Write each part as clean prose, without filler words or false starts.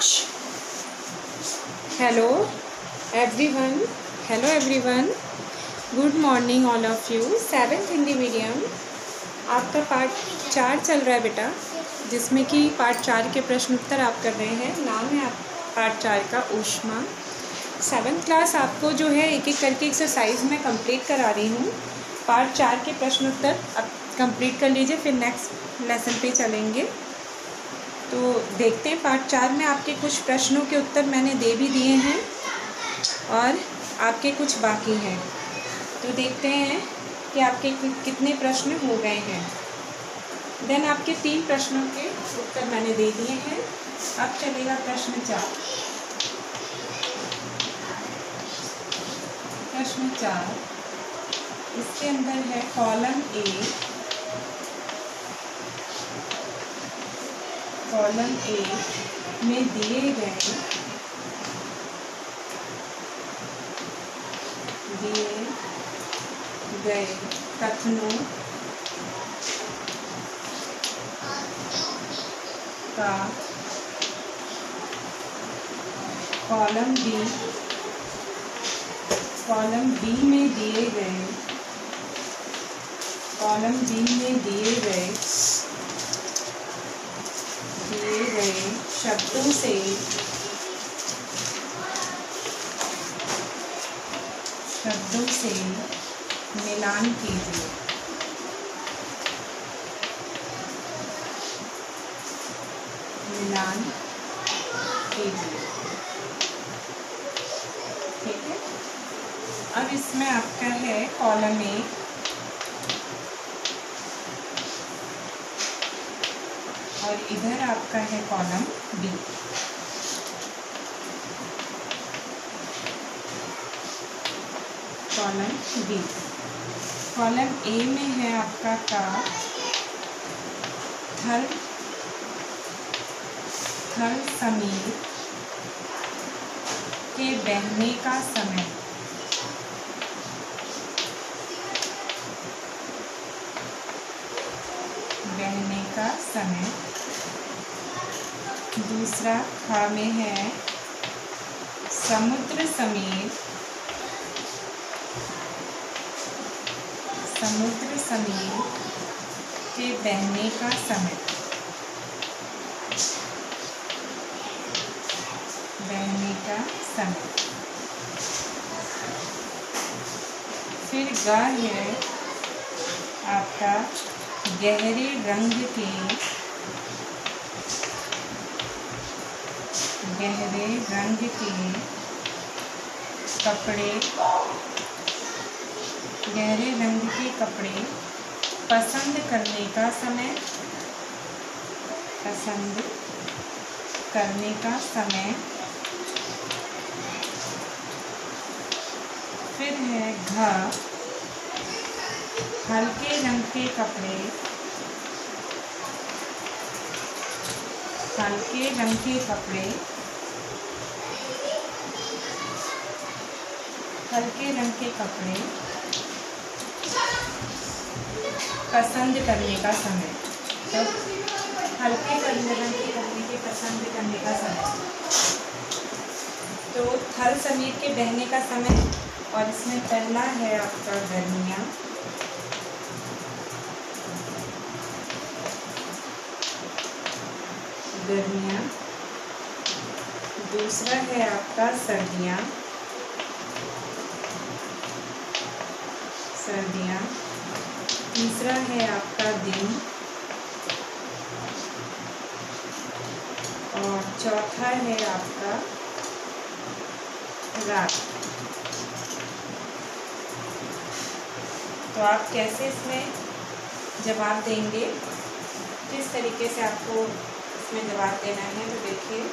H. Hello everyone. Hello everyone. Good morning all of you. 7th Hindi medium आपका part 4 चल रहा है बेटा, जिसमें कि पार्ट 4 के प्रश्न उत्तर आप कर रहे हैं। नाम है आप पार्ट 4 का ऊष्मा। 7th क्लास आपको जो है एक एक करके एक्सरसाइज में कंप्लीट करा रही हूँ। पार्ट 4 के प्रश्न उत्तर अब कंप्लीट कर लीजिए, फिर नेक्स्ट लेसन पे चलेंगे। तो देखते हैं पार्ट 4 में आपके कुछ प्रश्नों के उत्तर मैंने दे भी दिए हैं और आपके कुछ बाकी हैं। तो देखते हैं कि आपके कितने प्रश्न हो गए हैं। देन आपके 3 प्रश्नों के उत्तर मैंने दे दिए हैं। अब चलेगा प्रश्न 4। प्रश्न 4 इसके अंदर है कॉलम ए। कॉलम ए में दिए गए कथनों का कॉलम बी में दिए गए शब्दों से मिलान कीजिए। ठीक है। अब इसमें आपका है कॉलम ए और इधर आपका है column B. Column B, column A में है आपका का थल समीर के बहने का समय। दूसरा खा में है समुद्र समीर के बहने का समय। फिर ग है आपका गहरे रंग के कपड़े पसंद करने का समय। फिर है घ हल्के रंग के कपड़े पसंद करने का समय। तो हल्के रंग के कपड़े के पसंद करने का समय, तो थल समीर के बहने का समय। और इसमें पहला है आपका गर्मियाँ। दूसरा है आपका सर्दियाँ। तीसरा है आपका दिन और चौथा है आपका रात। तो आप कैसे इसमें जवाब देंगे, किस तरीके से आपको इसमें जवाब देना है, तो देखिए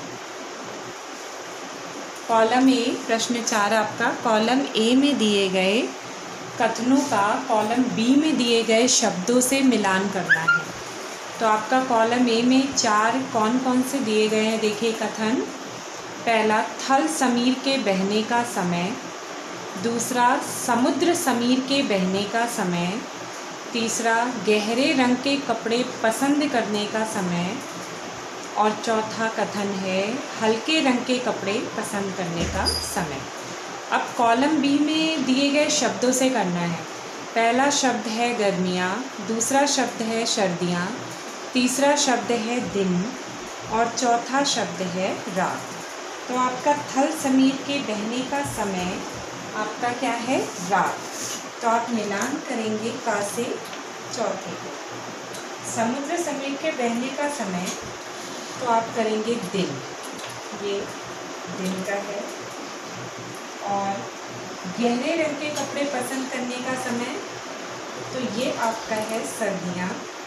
कॉलम ए प्रश्न 4 आपका कॉलम ए में दिए गए कथनों का कॉलम बी में दिए गए शब्दों से मिलान करना है। तो आपका कॉलम ए में 4 कौन कौन से दिए गए हैं, देखिए कथन। पहला थल समीर के बहने का समय। दूसरा समुद्र समीर के बहने का समय। तीसरा गहरे रंग के कपड़े पसंद करने का समय। और चौथा कथन है हल्के रंग के कपड़े पसंद करने का समय। अब कॉलम बी में दिए गए शब्दों से करना है। पहला शब्द है गर्मियाँ, दूसरा शब्द है सर्दियाँ, तीसरा शब्द है दिन और चौथा शब्द है रात। तो आपका थल समीर के बहने का समय आपका क्या है? रात। तो आप मिलान करेंगे का से चौथे को। समुद्र समीर के बहने का समय तो आप करेंगे दिन, ये दिन का है। और गहरे रंग के कपड़े पसंद करने का समय तो ये आपका है सर्दियाँ,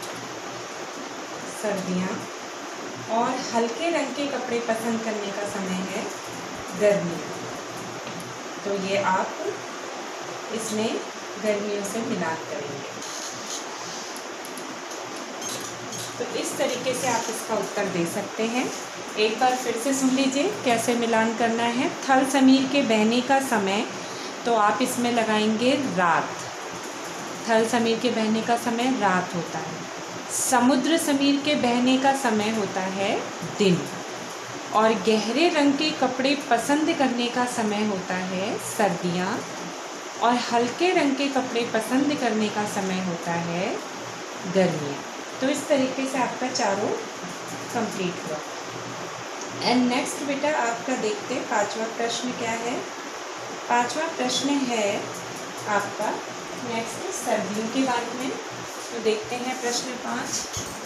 सर्दियाँ। और हल्के रंग के कपड़े पसंद करने का समय है गर्मियाँ। तो ये आप इसमें गर्मियों से मिलान करेंगे। तो इस तरीके से आप इसका उत्तर दे सकते हैं। एक बार फिर से सुन लीजिए कैसे मिलान करना है। थल समीर के बहने का समय तो आप इसमें लगाएंगे रात। थल समीर के बहने का समय रात होता है। समुद्र समीर के बहने का समय होता है दिन। और गहरे रंग के कपड़े पसंद करने का समय होता है सर्दियाँ। और हल्के रंग के कपड़े पसंद करने का समय होता है गर्मियाँ। तो इस तरीके से आपका चारों कंप्लीट हुआ। एंड नेक्स्ट बेटा आपका देखते हैं पांचवा प्रश्न क्या है। पांचवा प्रश्न है आपका नेक्स्ट सर्दियों के बारे में। तो देखते हैं प्रश्न 5।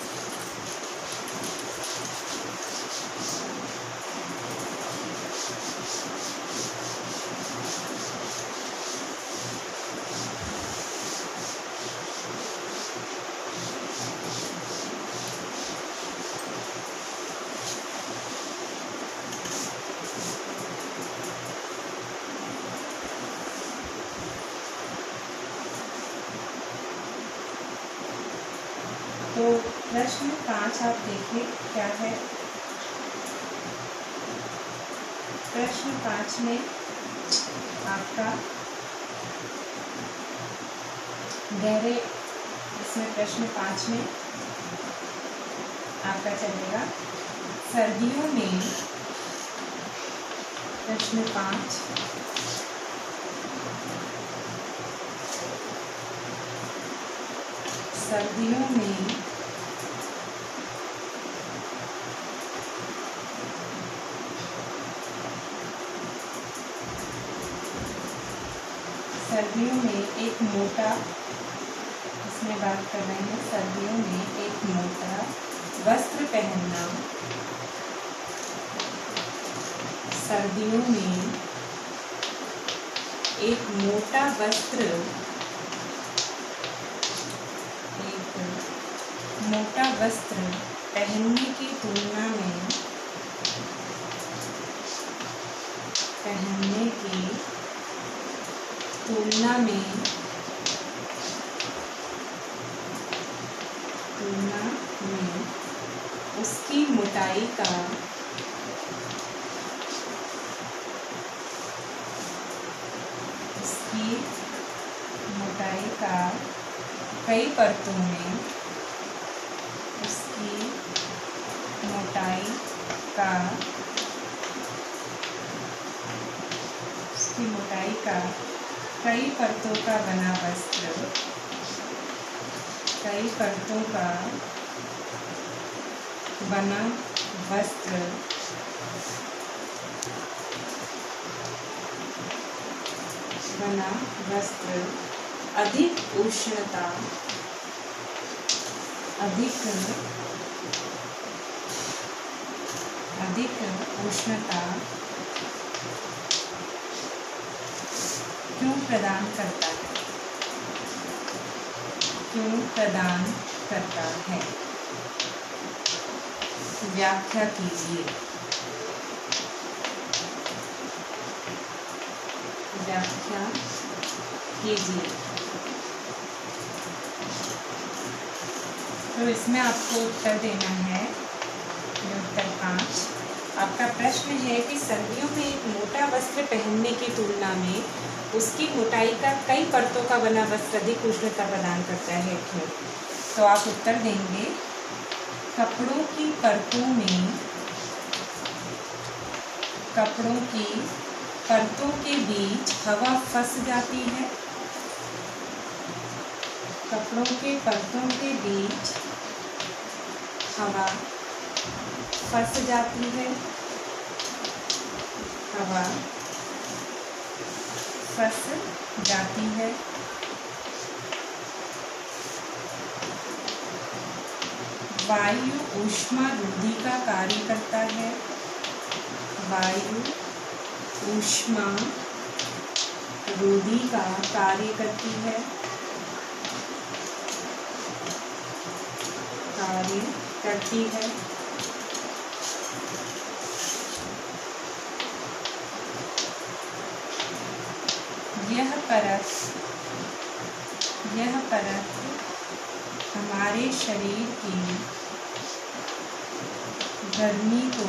तो प्रश्न 5 आप देखिए क्या है। प्रश्न 5 में आपका गहरे, इसमें प्रश्न 5 में आपका चलेगा सर्दियों में। प्रश्न 5 सर्दियों में एक मोटा, इसमें बात कर रहे हैं सर्दियों में एक मोटा वस्त्र पहनना। सर्दियों में एक मोटा वस्त्र, मोटा वस्त्र पहनने की तुलना में, पहनने की तुलना में, उसकी मोटाई का, उसकी मोटाई का कई परतों में, उसकी मोटाई का, उसकी मोटाई का कई परतों का बना वस्त्र, कई परतों का बना वस्त्र अधिक उष्णता, अधिक उष्णता क्यों प्रदान करता है, क्यों प्रदान करता है? व्याख्या कीजिए, व्याख्या कीजिए। तो इसमें आपको उत्तर देना है, उत्तर 5। आपका प्रश्न है कि सर्दियों में एक मोटा वस्त्र पहनने की तुलना में उसकी मोटाई का कई परतों का बना वस्त्र अधिक उष्णता प्रदान करता है, क्यों? तो आप उत्तर देंगे कपड़ों की परतों के बीच हवा फंस जाती है। कपड़ों के परतों के बीच हवा फंस जाती है। हवा फंस जाती है। वायु ऊष्मा रोधी का कार्य करता है। वायु ऊष्मा रोधी का कार्य करती है। कार्य करती है। यह परत हमारे शरीर की गर्मी को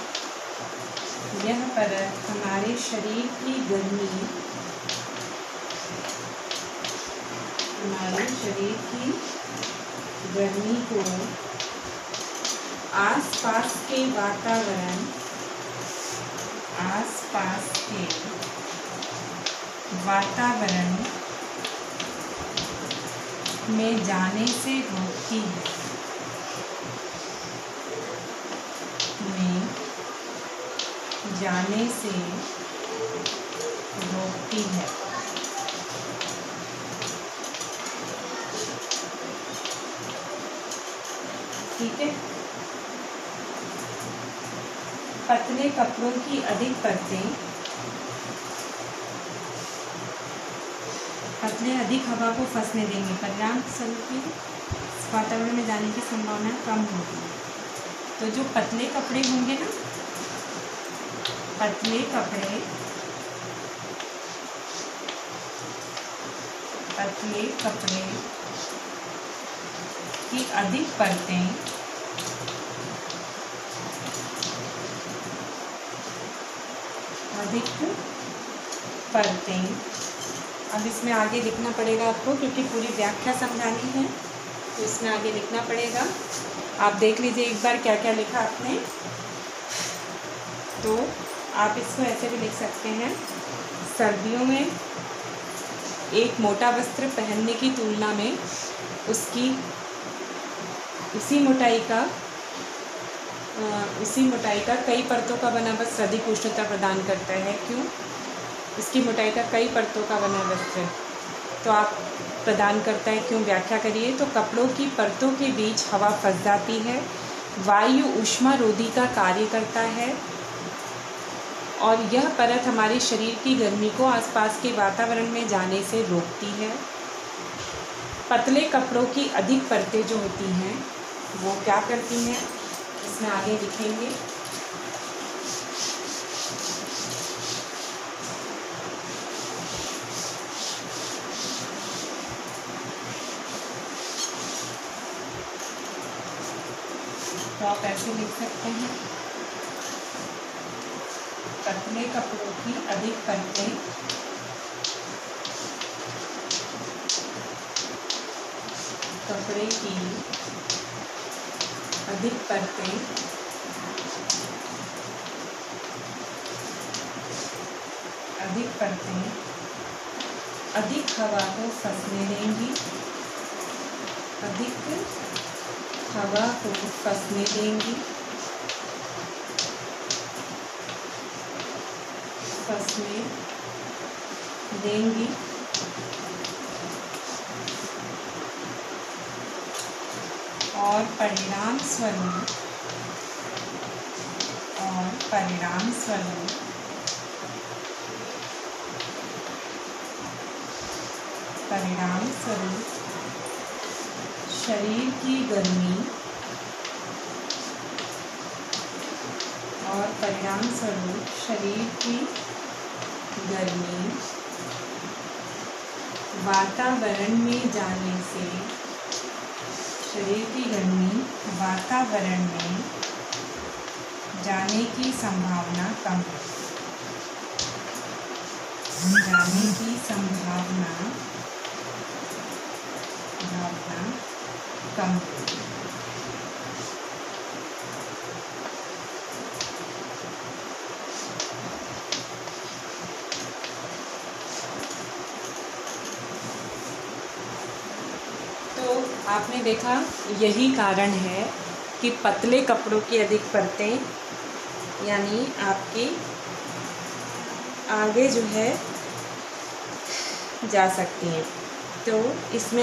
आसपास के वातावरण में जाने से रोकती है। ठीक है। पतले कपड़ों की अधिक परतें हवा को फंसने देंगे। परिणाम स्वरूप वातावरण में जाने की संभावना कम होगी। तो जो पतले कपड़े होंगे ना, पतले कपड़े की अधिक परतें अब इसमें आगे लिखना पड़ेगा आपको, क्योंकि पूरी व्याख्या समझानी है तो इसमें आगे लिखना पड़ेगा। आप देख लीजिए एक बार क्या क्या लिखा आपने। तो आप इसको ऐसे भी लिख सकते हैं, सर्दियों में एक मोटा वस्त्र पहनने की तुलना में उसी मोटाई का कई परतों का बना वस्त्र अधिक उष्णता प्रदान करता है। क्यों? इसकी मोटाई का कई परतों का बना वस्त्र तो आप प्रदान करता है, क्यों? व्याख्या करिए। तो कपड़ों की परतों के बीच हवा फंस जाती है। वायु ऊष्मा रोधी का कार्य करता है और यह परत हमारे शरीर की गर्मी को आसपास के वातावरण में जाने से रोकती है। पतले कपड़ों की अधिक परतें जो होती हैं वो क्या करती हैं, इसमें आगे लिखेंगे। तो आप ऐसे लिख सकते हैं, पतले कपड़ों की अधिक परतें अधिक हवा को फंसने देंगी। और परिणाम स्वरूप शरीर की गर्मी वातावरण में जाने की संभावना कम है। आपने देखा यही कारण है कि पतले कपड़ों की अधिक परतें यानी आपकी आगे जो है जा सकती हैं। तो इसमें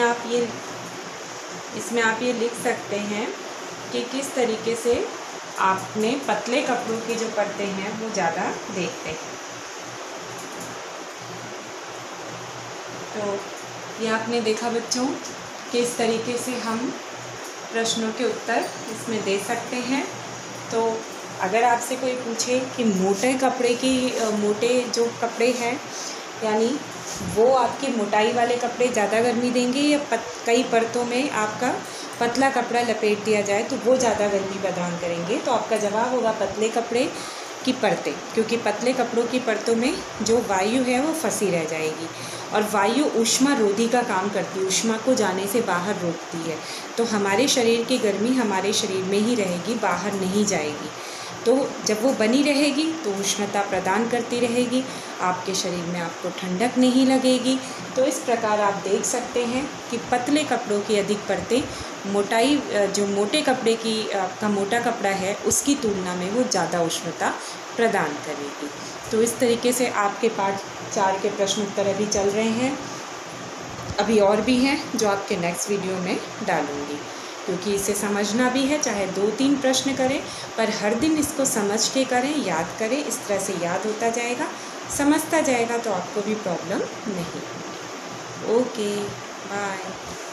आप ये लिख सकते हैं कि किस तरीके से आपने पतले कपड़ों की जो परतें हैं वो ज़्यादा देखते हैं। तो ये आपने देखा बच्चों कि इस तरीके से हम प्रश्नों के उत्तर इसमें दे सकते हैं। तो अगर आपसे कोई पूछे कि मोटे जो कपड़े हैं यानी वो आपके मोटाई वाले कपड़े ज़्यादा गर्मी देंगे या कई परतों में आपका पतला कपड़ा लपेट दिया जाए तो वो ज़्यादा गर्मी प्रदान करेंगे, तो आपका जवाब होगा पतले कपड़े की परतें, क्योंकि पतले कपड़ों की परतों में जो वायु है वो फंसी रह जाएगी और वायु ऊष्मा रोधी का काम करती है, ऊष्मा को जाने से बाहर रोकती है। तो हमारे शरीर की गर्मी हमारे शरीर में ही रहेगी, बाहर नहीं जाएगी। तो जब वो बनी रहेगी तो उष्णता प्रदान करती रहेगी, आपके शरीर में आपको ठंडक नहीं लगेगी। तो इस प्रकार आप देख सकते हैं कि पतले कपड़ों की अधिक परतें जो मोटे कपड़े की का मोटा कपड़ा है उसकी तुलना में वो ज़्यादा उष्णता प्रदान करेगी। तो इस तरीके से आपके पाठ 4 के प्रश्न उत्तर अभी चल रहे हैं, अभी और भी हैं जो आपके नेक्स्ट वीडियो में डालूँगी, क्योंकि इसे समझना भी है। चाहे 2-3 प्रश्न करें पर हर दिन इसको समझ के करें, याद करें, इस तरह से याद होता जाएगा, समझता जाएगा तो आपको भी प्रॉब्लम नहीं। Okay, bye.